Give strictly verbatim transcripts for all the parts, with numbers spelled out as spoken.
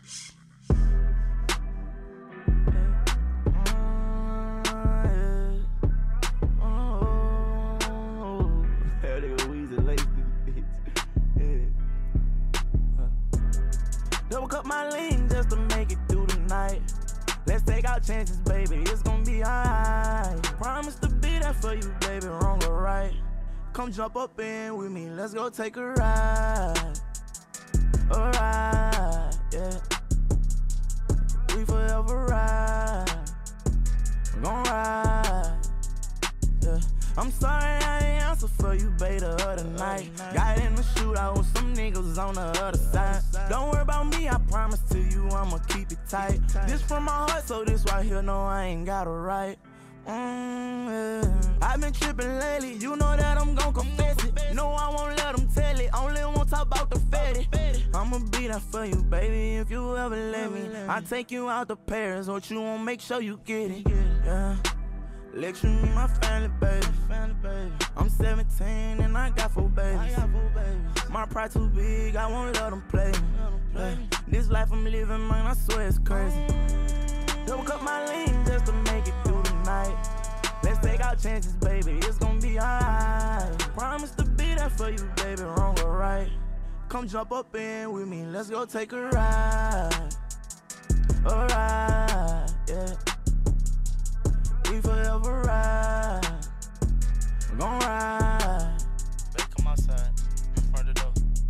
Double up my lean just to make it through the night. Let's take our chances, baby, it's gonna be alright. Promise to be there for you, baby, wrong or right. Come jump up in with me, let's go take a ride. A ride, yeah. We forever ride. We gon' ride, yeah. I'm sorry I ain't answer for you, baby, the other night. Got in the shootout with some niggas on the other side. Don't worry about me, I promise to you I'ma keep it tight. This from my heart, so this right here, no, I ain't got it right. Mm, yeah. I've been tripping lately, you know that I'm gon' confess it. No, I won't let them tell it, only won't talk about the fatty. I'ma be there for you, baby, if you ever let me. I take you out to Paris, what you want, make sure you get it. Yeah. Let you meet my family, baby. I'm seventeen and I got four babies. My pride too big, I won't let them play me. This life I'm living, man, I swear it's crazy. Double up my lean just to make it through the night. Let's take our chances, baby, it's gonna be alright. Promise to be there for you, baby, wrong or right. Come jump up in with me, let's go take a ride. A ride, yeah. We forever ride. We gon' ride. Babe, come outside, in front of the door.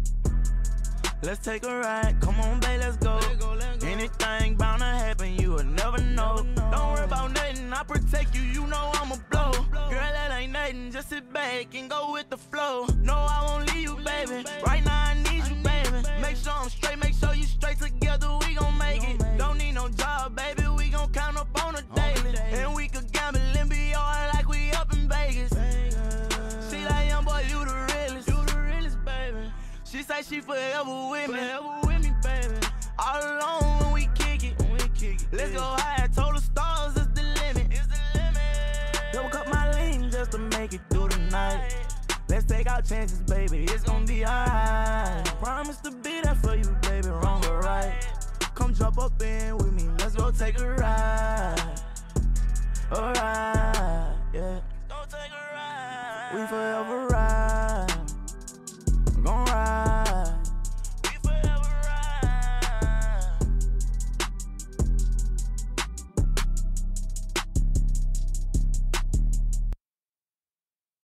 Let's take a ride, come on, babe, let's go. Let go, let go. Anything bound to happen, you will never know. Never know. Don't worry about nothing, I protect you, you know I'ma blow. Girl, that ain't nothing, just sit back and go with the flow. No, I won't leave you, baby. Right now I need you, baby. Make sure I'm straight, make sure you straight, together we gon' make it. Don't need no job, baby, we gon' count up on a daily. And we could gamble and be all like we up in Vegas. She like, young boy, you the realest. You the realest, baby. She say she forever with me. Forever with me, baby. All alone when we kick it. When we kick it. Let's go high, told the stars it's the limit. It's the limit. Double up my lean just to make it through the night. Let's take our chances, baby, it's gonna be alright. Promise to be there for you, baby, wrong or right. Come jump up in with me, let's go take a ride. A ride, yeah. Let's go take a ride. We forever ride. We gon' ride.